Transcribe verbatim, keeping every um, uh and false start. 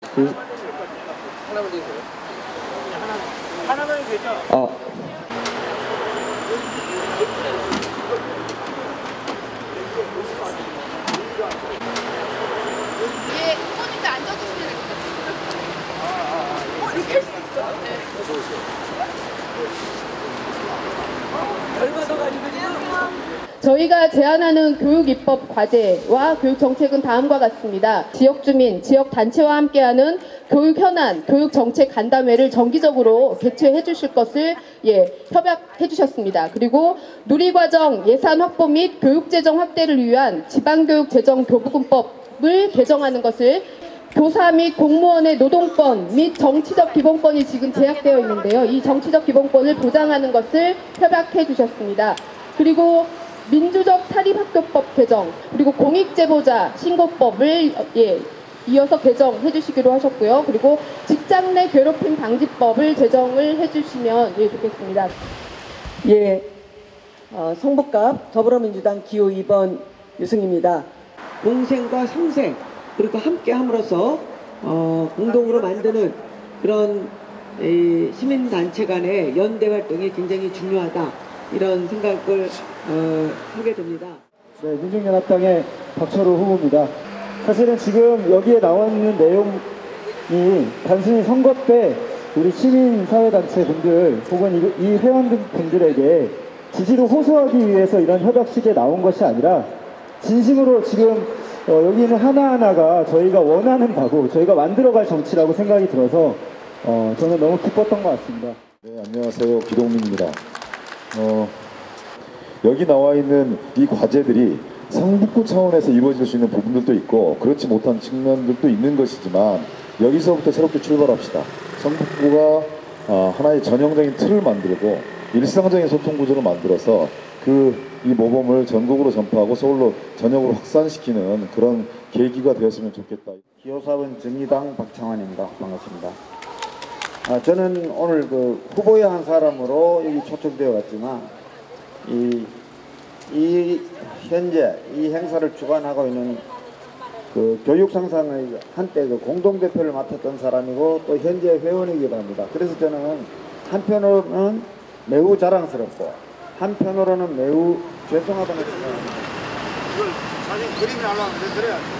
그, 하나만 되세요. 하나만 되죠? 아. 예, 후보님도 앉아주시면 될 것 같아요. 어, 이렇게 할 수 있어? 네. 얼마 더 가지고요? 저희가 제안하는 교육 입법 과제와 교육 정책은 다음과 같습니다. 지역 주민, 지역 단체와 함께하는 교육 현안, 교육 정책 간담회를 정기적으로 개최해 주실 것을 예, 협약해 주셨습니다. 그리고 누리과정 예산 확보 및 교육재정 확대를 위한 지방교육재정 교부금법을 개정하는 것을 교사 및 공무원의 노동권 및 정치적 기본권이 지금 제약되어 있는데요. 이 정치적 기본권을 보장하는 것을 협약해 주셨습니다. 그리고 민주적 사립학교법 개정, 그리고 공익제보자 신고법을 예, 이어서 개정해 주시기로 하셨고요. 그리고 직장 내 괴롭힘 방지법을 제정을 해 주시면 예, 좋겠습니다. 예, 어, 성북갑 더불어민주당 기호 이 번 유승입니다. 공생과 성생, 그리고 함께 함으로써 어, 공동으로 만드는 그런 이, 시민단체 간의 연대 활동이 굉장히 중요하다. 이런 생각을 어, 하게 됩니다. 네, 민중연합당의 박철호 후보입니다. 사실은 지금 여기에 나와 있는 내용이 단순히 선거 때 우리 시민사회단체 분들 혹은 이, 이 회원들 분들에게 지지를 호소하기 위해서 이런 협약식에 나온 것이 아니라 진심으로 지금 어, 여기 있는 하나하나가 저희가 원하는 바고 저희가 만들어갈 정치라고 생각이 들어서 어, 저는 너무 기뻤던 것 같습니다. 네, 안녕하세요. 기동민입니다. 어, 여기 나와 있는 이 과제들이 성북구 차원에서 이루어질 수 있는 부분들도 있고 그렇지 못한 측면들도 있는 것이지만 여기서부터 새롭게 출발합시다. 성북구가 어, 하나의 전형적인 틀을 만들고 일상적인 소통 구조를 만들어서 그 이 모범을 전국으로 전파하고 서울로 전역으로 확산시키는 그런 계기가 되었으면 좋겠다. 기호 사 번 정의당 박창환입니다. 반갑습니다. 아, 저는 오늘 그 후보의 한 사람으로 여기 초청되어 왔지만 이, 이 현재 이 행사를 주관하고 있는 그 교육상상의 한때 그 공동대표를 맡았던 사람이고 또 현재 회원이기도 합니다. 그래서 저는 한편으로는 매우 자랑스럽고 한편으로는 매우 죄송하다는 생각합니다. 이걸 사진 그림이 나오는데 그래야